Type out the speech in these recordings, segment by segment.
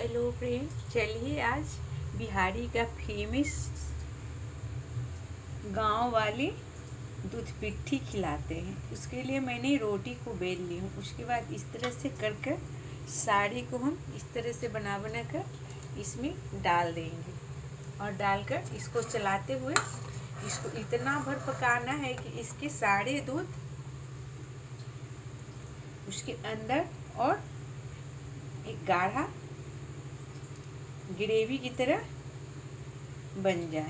Hello friend, चलिए आज बिहारी का फेमस गांव वाली दूध पिट्ठी खिलाते हैं। उसके लिए मैंने रोटी को बेल ली हूँ। उसके बाद इस तरह से कर कर साड़ी को हम इस तरह से बना कर इसमें डाल देंगे और डालकर इसको चलाते हुए इसको इतना भर पकाना है कि इसके सारे दूध उसके अंदर और एक गाढ़ा ग्रेवी की तरह बन जाए।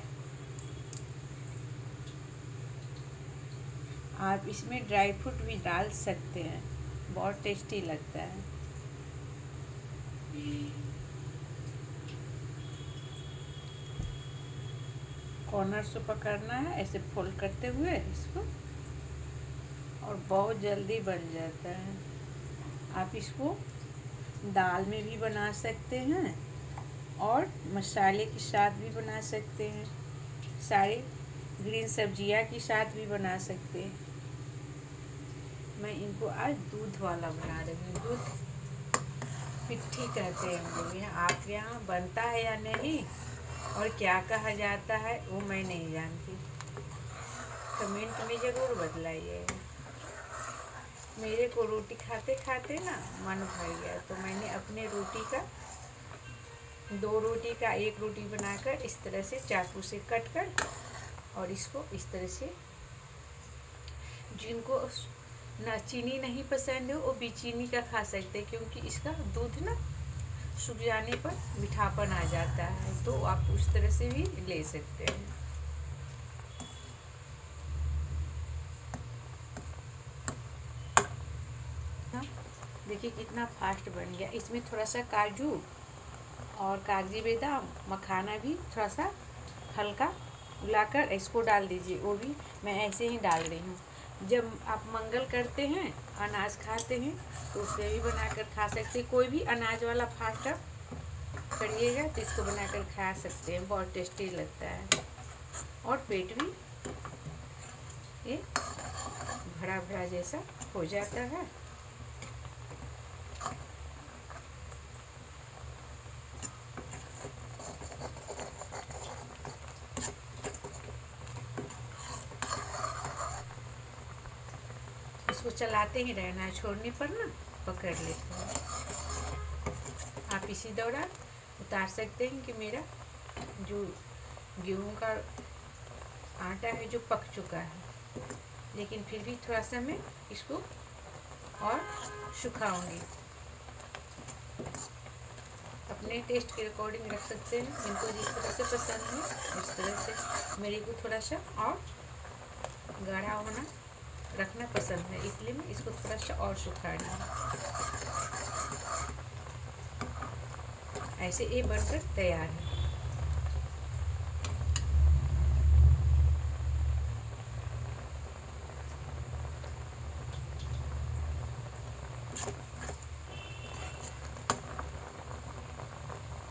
आप इसमें ड्राई फ्रूट भी डाल सकते हैं, बहुत टेस्टी लगता है। कॉर्नर से पकड़ना है ऐसे फोल्ड करते हुए इसको, और बहुत जल्दी बन जाता है। आप इसको दाल में भी बना सकते हैं और मसाले के साथ भी बना सकते हैं, सारी ग्रीन सब्जियां के साथ भी बना सकते हैं। मैं इनको आज दूध वाला बना रही हूँ। दूध पिट्ठी कहते हैं हम लोग यहाँ। आपके यहाँ बनता है या नहीं और क्या कहा जाता है वो मैं नहीं जानती, कमेंट में ज़रूर बतलाइए। मेरे को रोटी खाते खाते ना मन भर गया, तो मैंने अपने रोटी का 2 रोटी का 1 रोटी बनाकर इस तरह से चाकू से कट कर, और इसको इस तरह से, जिनको ना चीनी नहीं पसंद है वो भी चीनी का खा सकते हैं, क्योंकि इसका दूध ना सूख जाने पर मीठापन आ जाता है, तो आप उस तरह से भी ले सकते हैं। देखिए कितना फास्ट बन गया। इसमें थोड़ा सा काजू और कागजी बादाम मखाना भी थोड़ा सा हल्का उलाकर इसको डाल दीजिए। वो भी मैं ऐसे ही डाल रही हूँ। जब आप मंगल करते हैं, अनाज खाते हैं, तो उसे भी बनाकर खा सकते हैं। कोई भी अनाज वाला फास्ट करिएगा तो इसको बनाकर खा सकते हैं, बहुत टेस्टी लगता है और पेट भी ये भरा भरा जैसा हो जाता है। इसको चलाते ही रहना है, छोड़ने पर ना पकड़ लेते हैं। आप इसी दौरान उतार सकते हैं कि मेरा जो गेहूं का आटा है जो पक चुका है, लेकिन फिर भी थोड़ा सा मैं इसको और सुखाऊंगी। अपने टेस्ट के अकॉर्डिंग रख सकते हैं, जिनको जिस तरह से पसंद है उस तरह से। मेरे को थोड़ा सा और गाढ़ा होना रखना पसंद है, इसलिए मैं इसको थोड़ा सा और सुखा रही हूँ। ऐसे ये बनकर तैयार है।